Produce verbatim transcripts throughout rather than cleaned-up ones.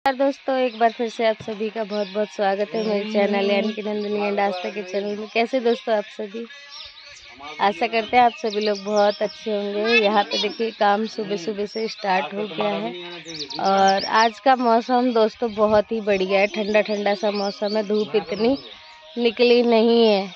यार दोस्तों, एक बार फिर से आप सभी का बहुत बहुत स्वागत है मेरे चैनल यानी कि नंदिनी एंड आस्था के चैनल में। कैसे दोस्तों आप सभी, आशा करते हैं आप सभी लोग बहुत अच्छे होंगे। यहाँ पे देखिए काम सुबह सुबह से स्टार्ट हो गया है और आज का मौसम दोस्तों बहुत ही बढ़िया है, ठंडा ठंडा सा मौसम है, धूप इतनी निकली नहीं है।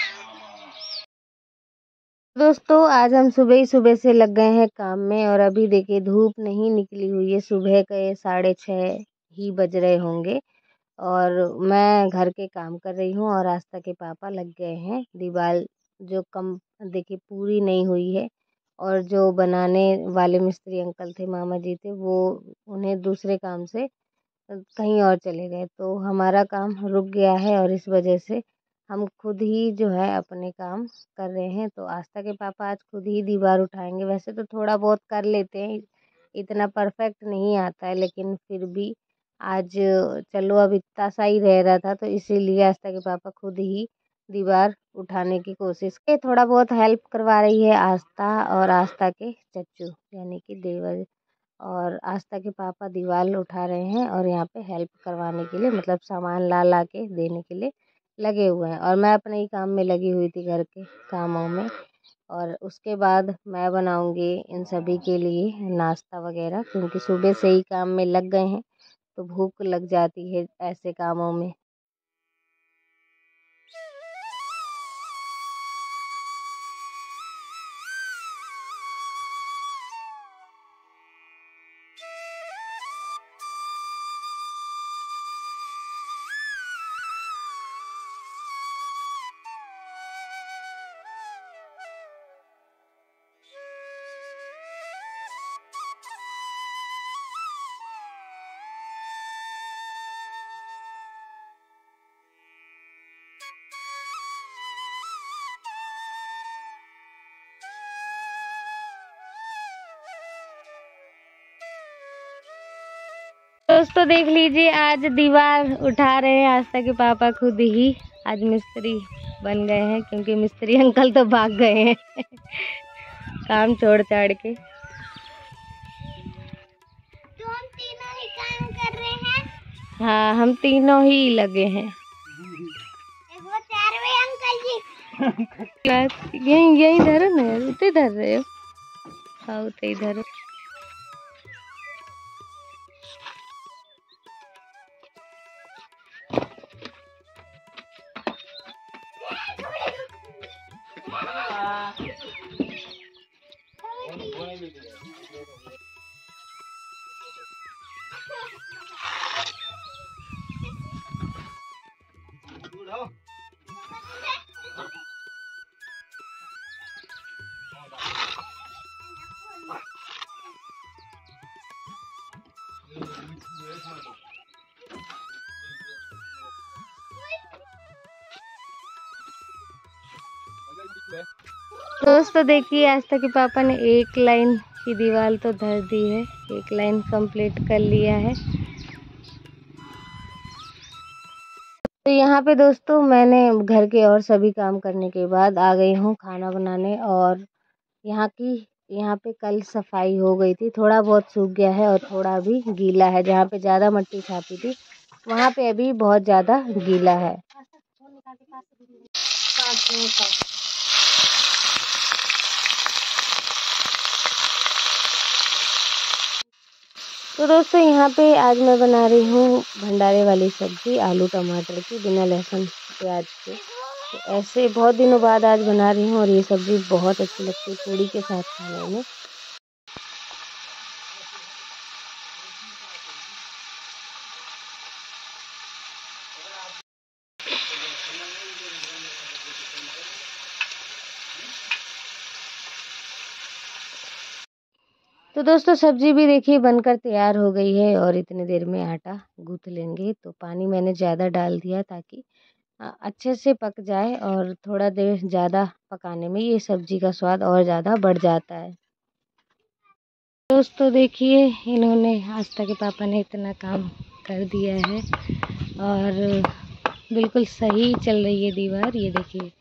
दोस्तों आज हम सुबह ही सुबह से लग गए हैं काम में और अभी देखिए धूप नहीं निकली हुई है, सुबह के साढ़े छः ही बज रहे होंगे और मैं घर के काम कर रही हूँ और आस्था के पापा लग गए हैं। दीवार जो कम देखिए पूरी नहीं हुई है और जो बनाने वाले मिस्त्री अंकल थे, मामा जी थे, वो उन्हें दूसरे काम से कहीं और चले गए तो हमारा काम रुक गया है और इस वजह से हम खुद ही जो है अपने काम कर रहे हैं। तो आस्था के पापा आज खुद ही दीवार उठाएंगे। वैसे तो थोड़ा बहुत कर लेते हैं, इतना परफेक्ट नहीं आता है, लेकिन फिर भी आज चलो अब इतना सा ही रह रहा था तो इसीलिए आस्था के पापा खुद ही दीवार उठाने की कोशिश के थोड़ा बहुत हेल्प करवा रही है आस्था और आस्था के चच्चू यानी कि देवर। और आस्था के पापा दीवार उठा रहे हैं और यहाँ पे हेल्प करवाने के लिए मतलब सामान ला ला के देने के लिए लगे हुए हैं और मैं अपने ही काम में लगी हुई थी, घर के कामों में। और उसके बाद मैं बनाऊंगी इन सभी के लिए नाश्ता वगैरह, क्योंकि सुबह से ही काम में लग गए हैं तो भूख लग जाती है ऐसे कामों में। दोस्तों देख लीजिए, आज दीवार उठा रहे हैं आस्था के पापा खुद ही। आज मिस्त्री बन गए हैं क्योंकि मिस्त्री अंकल तो भाग गए हैं काम छोड़ छाड़ के। तो हम तीनों ही काम कर रहे हैं। हाँ, हम तीनों ही लगे हैं। एक वो चारवे अंकल जी यहीं यहीं धरो ना यार, उते धर रहे हो। हाँ उते ही धरो। दोस्तों देखिए, आस्था के पापा ने एक लाइन की दीवार तो धर दी है, एक लाइन कंप्लीट कर लिया है। तो यहाँ पे दोस्तों मैंने घर के और सभी काम करने के बाद आ गई हूँ खाना बनाने। और यहाँ की यहाँ पे कल सफाई हो गई थी, थोड़ा बहुत सूख गया है और थोड़ा अभी गीला है। जहाँ पे ज़्यादा मिट्टी छापी थी वहाँ पे अभी बहुत ज़्यादा गीला है। तो दोस्तों यहाँ पे आज मैं बना रही हूँ भंडारे वाली सब्ज़ी, आलू टमाटर की, बिना लहसुन प्याज के। तो ऐसे बहुत दिनों बाद आज बना रही हूँ और ये सब्ज़ी बहुत अच्छी लगती है पूड़ी के साथ खाने में। तो दोस्तों सब्जी भी देखिए बनकर तैयार हो गई है और इतनी देर में आटा गूँथ लेंगे। तो पानी मैंने ज़्यादा डाल दिया ताकि अच्छे से पक जाए और थोड़ा देर ज़्यादा पकाने में ये सब्जी का स्वाद और ज़्यादा बढ़ जाता है। दोस्तों देखिए, इन्होंने आस्था के पापा ने इतना काम कर दिया है और बिल्कुल सही चल रही है दीवार। ये देखिए,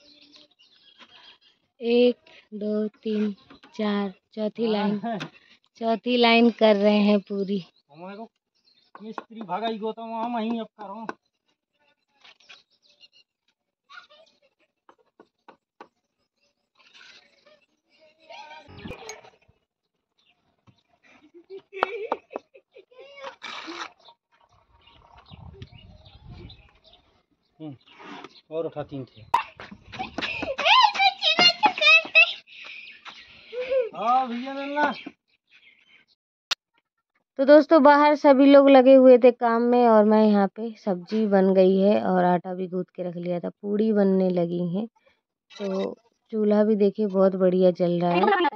एक दो तीन चार, चौथी लाइन चौथी लाइन कर रहे हैं पूरी। हमारे को मिस्त्री भागाई गो तो वहाँ वहीं अब करो। और उठाती थे। हाँ भैया नल्ला। तो दोस्तों बाहर सभी लोग लगे हुए थे काम में और मैं यहाँ पे सब्जी बन गई है और आटा भी गूँथ के रख लिया था, पूड़ी बनने लगी हैं। तो चूल्हा भी देखिए बहुत बढ़िया जल रहा है।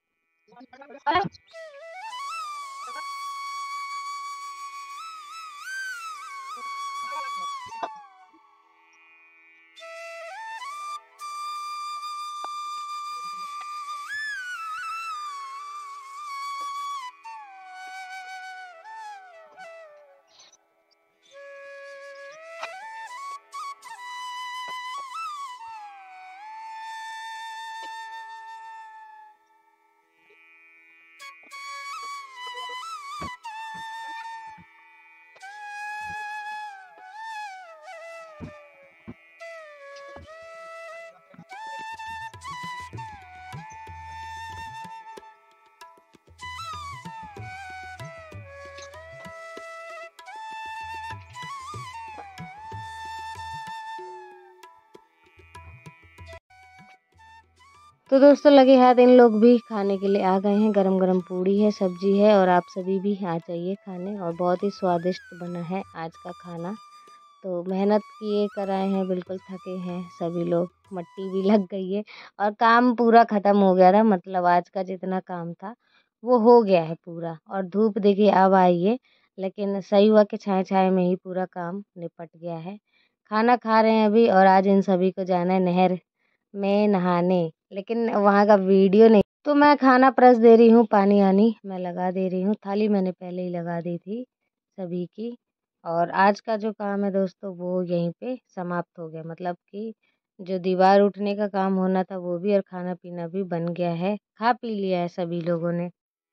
तो दोस्तों लगे हाथ इन लोग भी खाने के लिए आ गए हैं। गरम गरम पूड़ी है, सब्जी है और आप सभी भी आ जाइए खाने। और बहुत ही स्वादिष्ट बना है आज का खाना। तो मेहनत किए कराए हैं, बिल्कुल थके हैं सभी लोग, मट्टी भी लग गई है और काम पूरा ख़त्म हो गया था। मतलब आज का जितना काम था वो हो गया है पूरा। और धूप देखिए अब आई है, लेकिन सही हुआ कि छाए छाए में ही पूरा काम निपट गया है। खाना खा रहे हैं अभी और आज इन सभी को जाना है नहर में नहाने, लेकिन वहाँ का वीडियो नहीं। तो मैं खाना परस दे रही हूँ, पानी आनी मैं लगा दे रही हूँ। थाली मैंने पहले ही लगा दी थी सभी की। और आज का जो काम है दोस्तों वो यहीं पे समाप्त हो गया। मतलब कि जो दीवार उठने का काम होना था वो भी और खाना पीना भी बन गया है, खा पी लिया है सभी लोगों ने।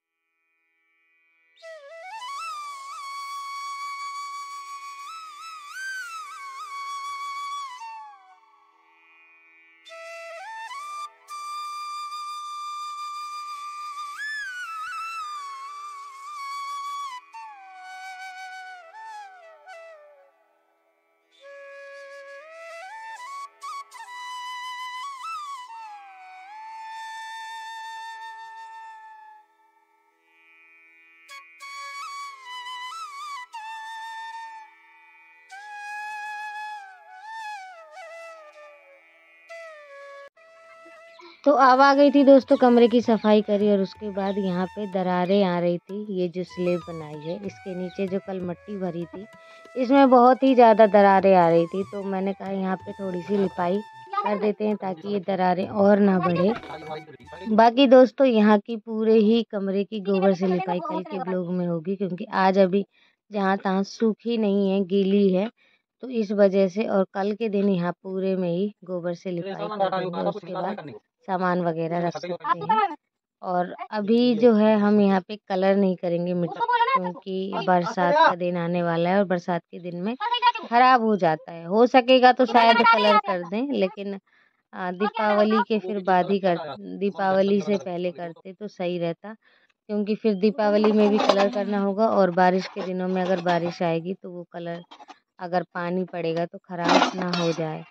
तो अब आ गई थी दोस्तों, कमरे की सफाई करी और उसके बाद यहाँ पे दरारें आ रही थी। ये जो स्लेब बनाई है इसके नीचे जो कल मट्टी भरी थी इसमें बहुत ही ज़्यादा दरारें आ रही थी। तो मैंने कहा यहाँ पे थोड़ी सी लिपाई कर देते हैं ताकि ये दरारें और ना बढ़े। बाकी दोस्तों यहाँ की पूरे ही कमरे की गोबर से लिपाई कल के ब्लॉग में होगी, क्योंकि आज अभी जहाँ तहाँ सूखी नहीं है, गीली है। तो इस वजह से और कल के दिन यहाँ पूरे में ही गोबर से लिपाई कर देंगे। उसके बाद सामान वगैरह रख सकते हैं। और अभी जो है हम यहाँ पे कलर नहीं करेंगे मिट्टी, क्योंकि बरसात का दिन आने वाला है और बरसात के दिन में खराब हो जाता है। हो सकेगा तो शायद कलर कर दें, लेकिन आ, दीपावली के फिर बाद ही कर, दीपावली से पहले करते तो सही रहता। क्योंकि फिर दीपावली में भी कलर करना होगा और बारिश के दिनों में अगर बारिश आएगी तो वो कलर अगर पानी पड़ेगा तो खराब ना हो जाए।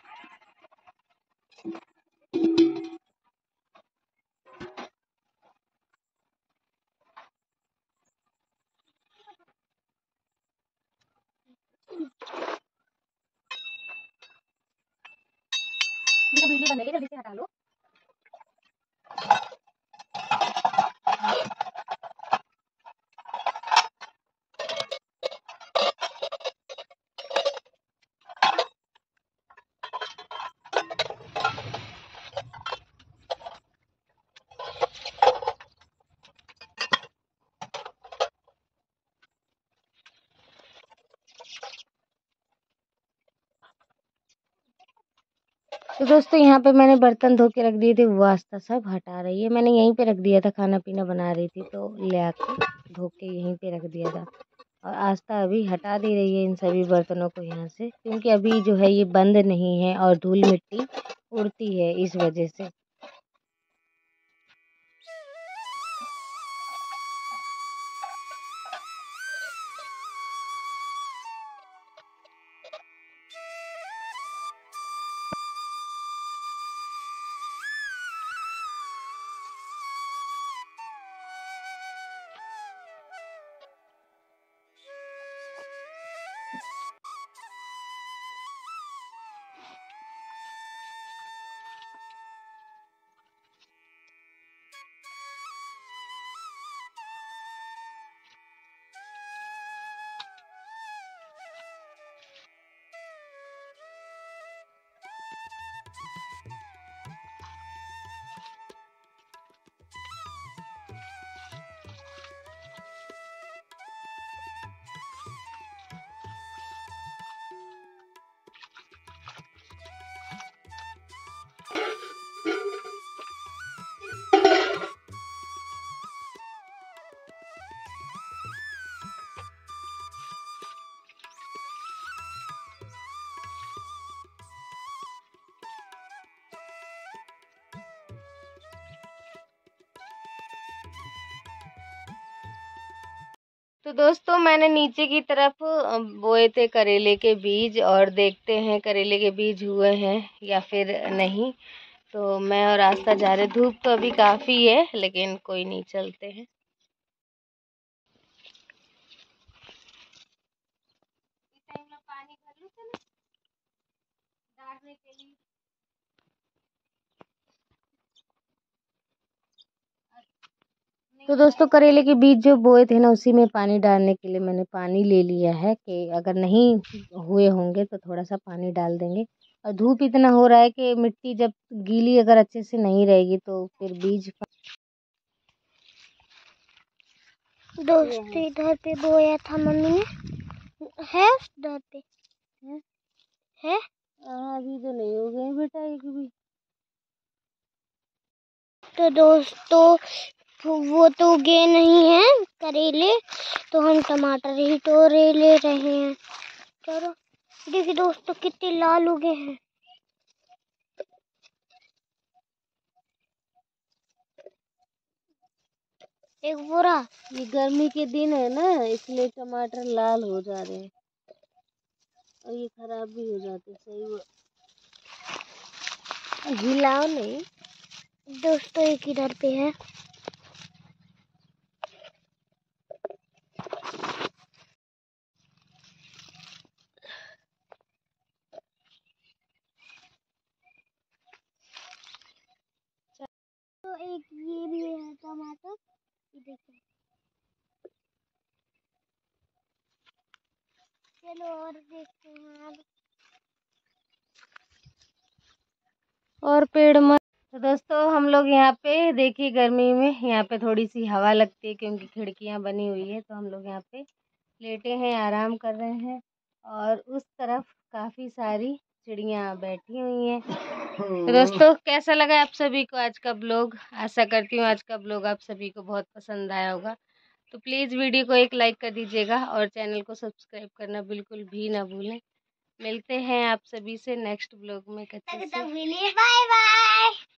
वीडियो बनने के जल्दी से हटा लो। तो दोस्तों यहाँ पे मैंने बर्तन धो के रख दिए थे, वो आस्था सब हटा रही है। मैंने यहीं पे रख दिया था, खाना पीना बना रही थी तो ले आके धो के यहीं पे रख दिया था। और आस्था अभी हटा दे रही है इन सभी बर्तनों को यहाँ से, क्योंकि अभी जो है ये बंद नहीं है और धूल मिट्टी उड़ती है इस वजह से। तो दोस्तों मैंने नीचे की तरफ अ, बोए थे करेले के बीज, और देखते हैं करेले के बीज हुए हैं या फिर नहीं। तो मैं और आस्था जा रहे, धूप तो अभी काफी है लेकिन कोई नहीं, चलते हैं। पानी भर लो चलो डालने के लिए। तो दोस्तों करेले के बीज जो बोए थे ना, उसी में पानी डालने के लिए मैंने पानी ले लिया है कि अगर नहीं हुए होंगे तो थोड़ा सा पानी डाल देंगे। और धूप इतना हो रहा है कि मिट्टी जब गीली अगर अच्छे से नहीं रहेगी तो फिर बीज। दोस्तों इधर पे बोया था मम्मी ने, है उधर पे है, है? अभी तो नहीं हो गए बेटा एक भी। तो दोस्तों वो तो उगे नहीं है करेले, तो हम टमाटर ही तोड़े ले रहे हैं। चलो देखिए दोस्तों कितने लाल उगे हैं। एक बोरा। ये गर्मी के दिन है ना, इसलिए टमाटर लाल हो जा रहे हैं और ये खराब भी हो जाते। सही वो हिलाओ नहीं। दोस्तों एक इधर पे है। तो एक ये भी है टमाटर, ये देखिए। चलो और देखते हैं अब। और पेड़ मत। तो दोस्तों हम लोग यहाँ पे देखिए गर्मी में यहाँ पे थोड़ी सी हवा लगती है क्योंकि खिड़कियाँ बनी हुई है, तो हम लोग यहाँ पे लेटे हैं, आराम कर रहे हैं। और उस तरफ काफ़ी सारी चिड़ियाँ बैठी हुई हैं। तो दोस्तों कैसा लगा आप सभी को आज का ब्लॉग? आशा करती हूँ आज का ब्लॉग आप सभी को बहुत पसंद आया होगा। तो प्लीज़ वीडियो को एक लाइक कर दीजिएगा और चैनल को सब्सक्राइब करना बिल्कुल भी ना भूलें। मिलते हैं आप सभी से नेक्स्ट ब्लॉग में। Bye bye.